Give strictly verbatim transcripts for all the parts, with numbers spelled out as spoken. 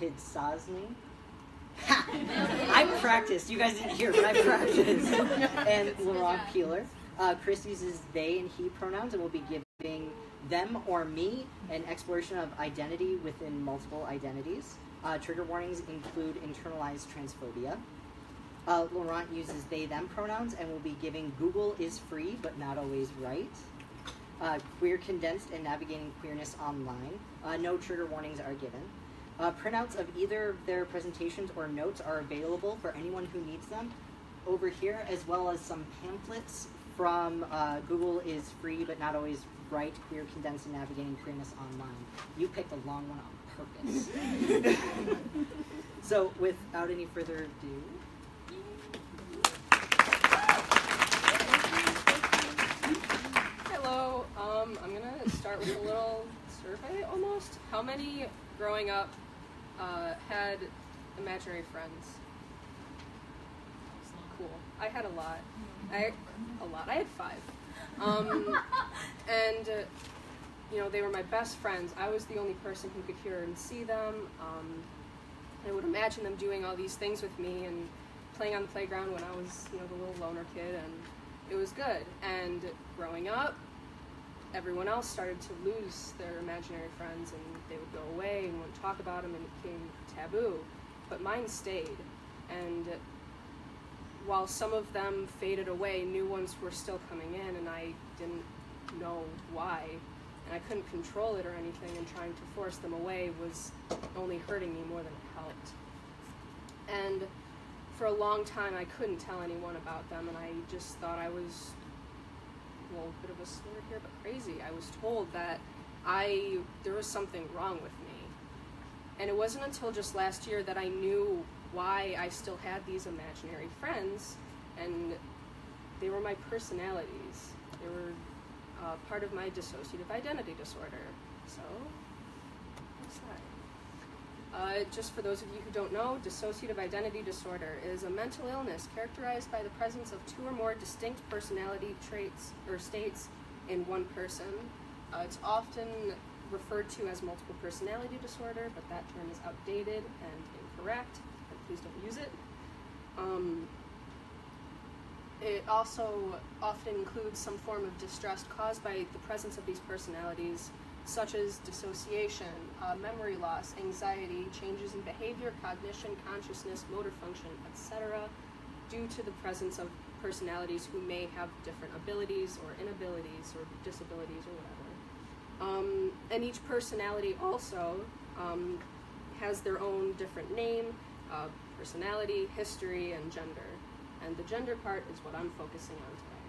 Kidsasny. I practiced. You guys didn't hear, but I practiced. And Laurent Peeler. Uh, Chris uses they and he pronouns and will be giving them or me an exploration of identity within multiple identities. Uh, trigger warnings include internalized transphobia. Uh, Laurent uses they them pronouns and will be giving Google is free but not always right. Uh, queer condensed and navigating queerness online. Uh, no trigger warnings are given. Uh, printouts of either their presentations or notes are available for anyone who needs them over here, as well as some pamphlets from uh, Google is free but not always right, queer condensed and navigating queerness online. You picked a long one on purpose. So without any further ado, hello, um, I'm gonna start with a little survey almost. How many growing up uh, had imaginary friends? Cool. I had a lot. I a lot. I had five. Um, and uh, you know, they were my best friends. I was the only person who could hear and see them. Um, I would imagine them doing all these things with me and playing on the playground when I was, you know, the little loner kid, and it was good. And growing up, everyone else started to lose their imaginary friends, and they would go away and wouldn't talk about them, and it became taboo. But mine stayed, and while some of them faded away, new ones were still coming in, and I didn't know why, and I couldn't control it or anything, and trying to force them away was only hurting me more than it helped. And for a long time, I couldn't tell anyone about them, and I just thought I was, well, a bit of a slur here, but crazy. I was told that I there was something wrong with me. And it wasn't until just last year that I knew why I still had these imaginary friends, and they were my personalities. They were uh, part of my dissociative identity disorder. So, next slide. Uh, just for those of you who don't know, dissociative identity disorder is a mental illness characterized by the presence of two or more distinct personality traits or states in one person. Uh, it's often referred to as multiple personality disorder, but that term is outdated and incorrect. Please don't use it. Um, it also often includes some form of distress caused by the presence of these personalities, such as dissociation, uh, memory loss, anxiety, changes in behavior, cognition, consciousness, motor function, et cetera, due to the presence of personalities who may have different abilities or inabilities or disabilities or whatever. Um, and each personality also um, has their own different name, Uh, personality, history, and gender. And the gender part is what I'm focusing on today.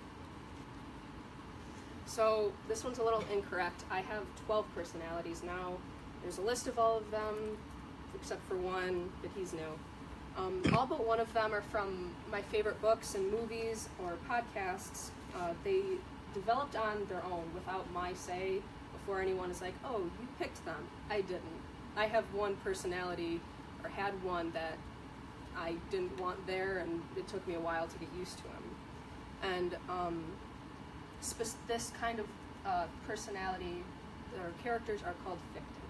So this one's a little incorrect. I have twelve personalities now. There's a list of all of them, except for one, but he's new. Um, all but one of them are from my favorite books and movies or podcasts. Uh, they developed on their own without my say before anyone is like, oh, you picked them. I didn't. I have one personality, or had one, that I didn't want there, and it took me a while to get used to him. And um, sp- this kind of uh, personality, or characters, are called fictive.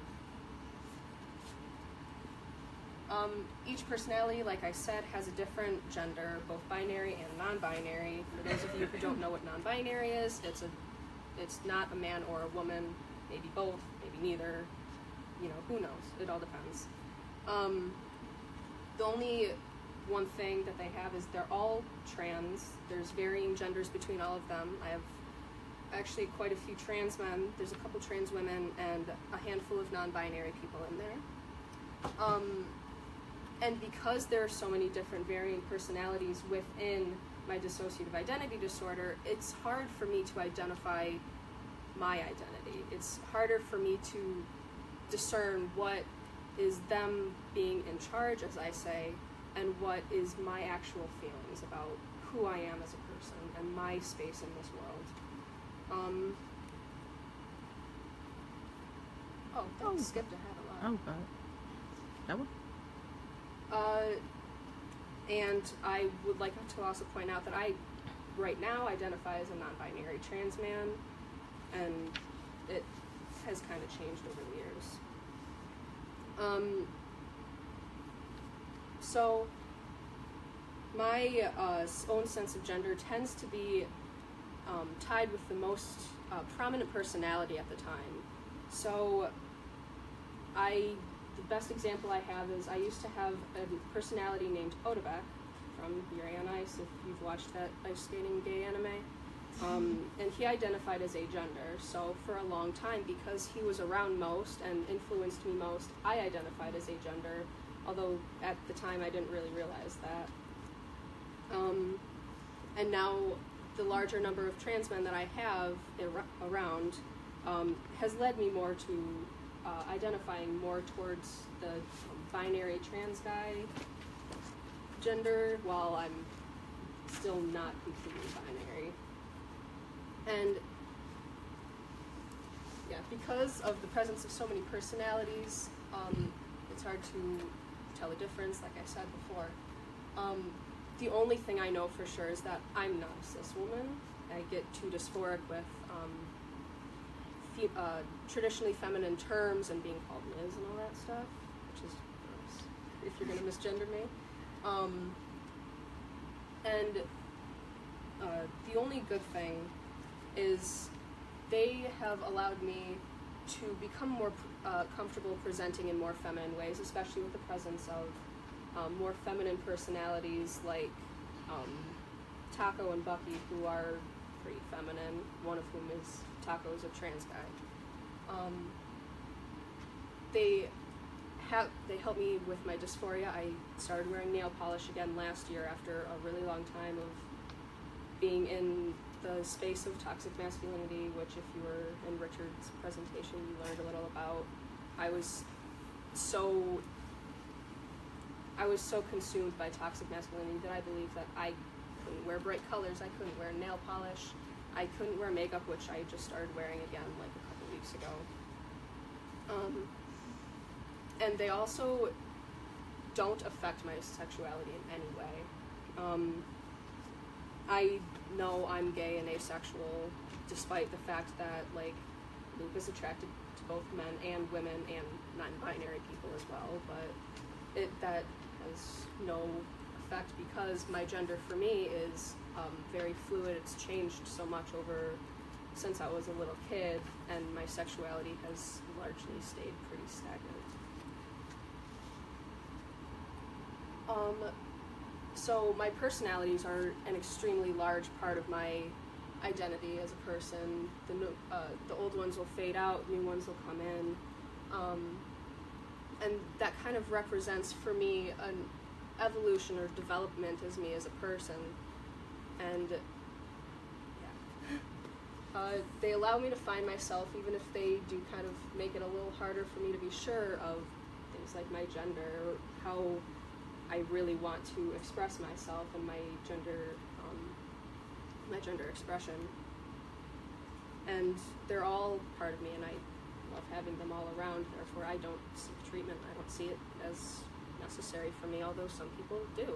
Um, each personality, like I said, has a different gender, both binary and non-binary. For those of you who don't know what non-binary is, it's a, it's not a man or a woman, maybe both, maybe neither. You know, who knows? It all depends. Um, the only one thing that they have is they're all trans. There's varying genders between all of them. I have actually quite a few trans men. There's a couple trans women and a handful of non-binary people in there. Um, and because there are so many different varying personalities within my dissociative identity disorder, it's hard for me to identify my identity. It's harder for me to discern what is them being in charge, as I say, and what is my actual feelings about who I am as a person and my space in this world. Um, oh, that oh. skipped ahead a lot. Oh, God. That one? Uh, and I would like to also point out that I, right now, identify as a non-binary trans man, and it has kind of changed over the years. Um, so my uh, own sense of gender tends to be um, tied with the most uh, prominent personality at the time. So I, the best example I have is I used to have a personality named Odabek from Yuri on Ice, if you've watched that ice skating gay anime. Um, and he identified as agender, so for a long time, because he was around most and influenced me most, I identified as agender, although at the time I didn't really realize that. Um, and now the larger number of trans men that I have ar- around um, has led me more to uh, identifying more towards the um, binary trans guy gender, while I'm still not completely binary. And yeah, because of the presence of so many personalities, um, it's hard to tell the difference, like I said before. Um, the only thing I know for sure is that I'm not a cis woman. I get too dysphoric with um, fe- uh, traditionally feminine terms and being called Miz and all that stuff, which is gross, if you're going to misgender me. Um, and uh, the only good thing is they have allowed me to become more uh, comfortable presenting in more feminine ways, especially with the presence of um, more feminine personalities like um, Taco and Bucky, who are pretty feminine, one of whom is Taco is a trans guy. Um, they have they help me with my dysphoria. I started wearing nail polish again last year after a really long time of being in the space of toxic masculinity, which if you were in Richard's presentation, you learned a little about. I was so, I was so consumed by toxic masculinity that I believed that I couldn't wear bright colors, I couldn't wear nail polish, I couldn't wear makeup, which I just started wearing again like a couple weeks ago. Um, and they also don't affect my sexuality in any way. Um, I know I'm gay and asexual, despite the fact that, like, Luke is attracted to both men and women and non-binary people as well, but it that has no effect because my gender for me is um, very fluid. It's changed so much over since I was a little kid, and my sexuality has largely stayed pretty stagnant. Um, So my personalities are an extremely large part of my identity as a person. The new, uh, the old ones will fade out, new ones will come in, um, and that kind of represents for me an evolution or development as me as a person. And yeah, uh, they allow me to find myself, even if they do kind of make it a little harder for me to be sure of things like my gender or how I really want to express myself and my gender, um, my gender expression. And they're all part of me, and I love having them all around. Therefore, I don't seek treatment. I don't see it as necessary for me, although some people do.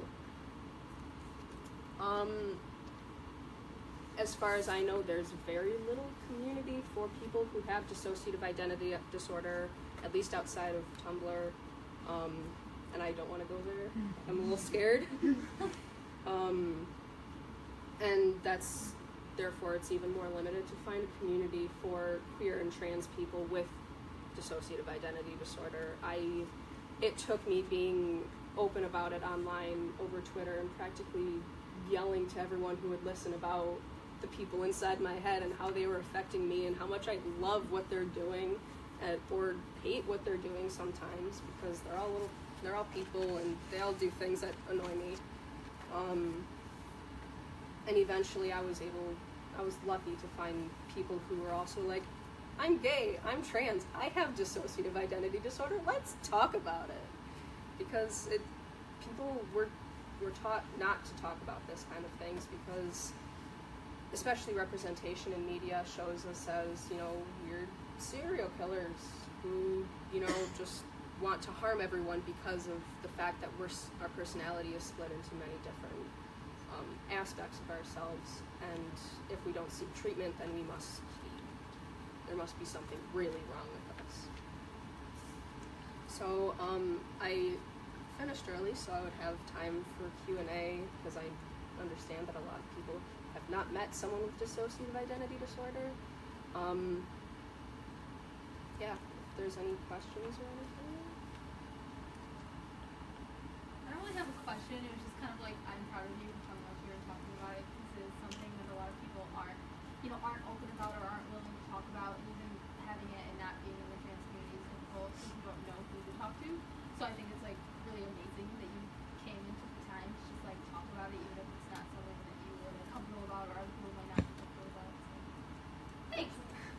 Um, as far as I know, there's very little community for people who have dissociative identity disorder, at least outside of Tumblr. Um, and I don't want to go there. I'm a little scared. um, and that's, therefore, it's even more limited to find a community for queer and trans people with dissociative identity disorder. I, it took me being open about it online over Twitter and practically yelling to everyone who would listen about the people inside my head and how they were affecting me and how much I love what they're doing and, or hate what they're doing sometimes, because they're all little They're all people, and they all do things that annoy me. Um, and eventually I was able, I was lucky to find people who were also like, I'm gay, I'm trans, I have dissociative identity disorder, let's talk about it. Because it, people were, were taught not to talk about this kind of things because, especially representation in media shows us as, you know, weird serial killers who, you know, just want to harm everyone because of the fact that we're, our personality is split into many different um, aspects of ourselves, and if we don't seek treatment, then we must be, there must be something really wrong with us. So um, I finished early so I would have time for Q and A, because I understand that a lot of people have not met someone with dissociative identity disorder. Um, yeah, if there's any questions or anything. I don't really have a question. It was just kind of like, I'm proud of you for coming up here and talking about it, because it's something that a lot of people aren't, you know, aren't open about or aren't willing to talk about. Even having it and not being in the trans community is difficult because you don't know who to talk to. So I think it's like really amazing that you came and took the time to just like talk about it, even if it's not something that you were like, comfortable about or other people might not be comfortable about. So thanks.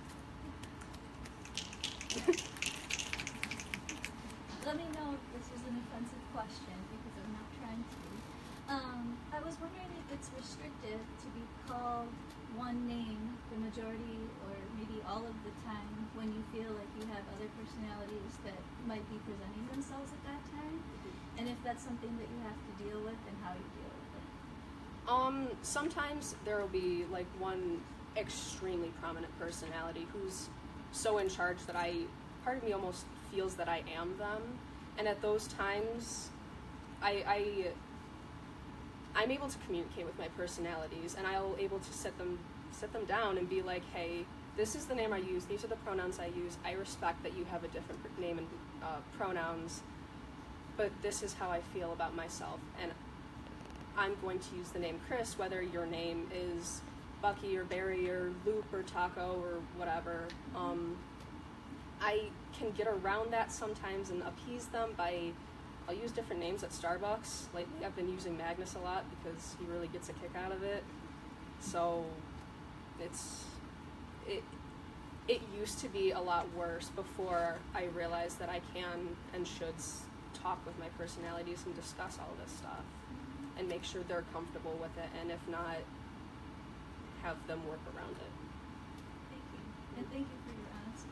Let me know if this is an offensive question, because I'm not trying to. Um, I was wondering if it's restrictive to be called one name the majority or maybe all of the time when you feel like you have other personalities that might be presenting themselves at that time, and if that's something that you have to deal with and how you deal with it. Um, sometimes there will be like one extremely prominent personality who's so in charge that I, part of me almost feels that I am them, and at those times, I, I, I'm able to communicate with my personalities, and I'll able to sit them, sit them down and be like, hey, this is the name I use, these are the pronouns I use, I respect that you have a different name and uh, pronouns, but this is how I feel about myself, and I'm going to use the name Chris, whether your name is Bucky or Barry or Luke or Taco or whatever. Um, I can get around that sometimes and appease them by, I'll use different names at Starbucks. Lately I've been using Magnus a lot because he really gets a kick out of it. So it's, it, it used to be a lot worse before I realized that I can and should talk with my personalities and discuss all this stuff and make sure they're comfortable with it, and if not, have them work around it. Thank you. And thank you for your honesty.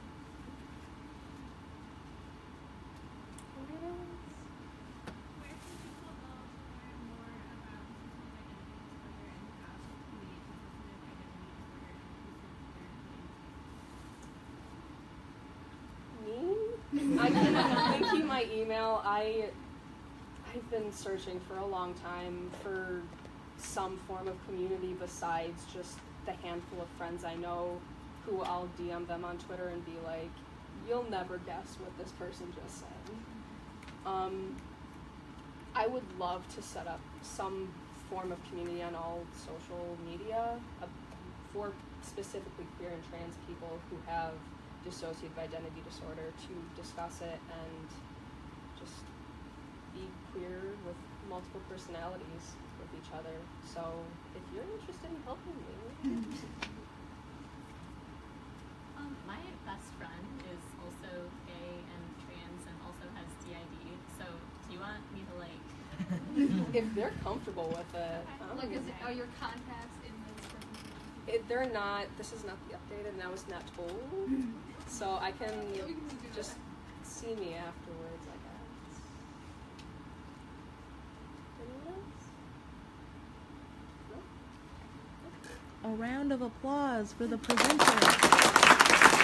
Where can people go to learn more about dissociative identity disorder and the CAST community, dissociative identity disorder, and Me? I can link you my email. I, I've been searching for a long time for some form of community besides just the handful of friends I know who I'll D M them on Twitter and be like, you'll never guess what this person just said. Um, I would love to set up some form of community on all social media uh, for specifically queer and trans people who have dissociative identity disorder to discuss it and just be queer with multiple personalities with each other. So if you're interested in helping me. Um, my best friend is also gay and trans and also has D I D. So do you want me to like? If they're comfortable with it. Um, like, is it, are your contacts in this presentation? it, they're not. This is not the updated, and I was not told. So I can Yeah, we can do just that. see me afterwards, I guess. Anyone else? No? A round of applause for the presenter.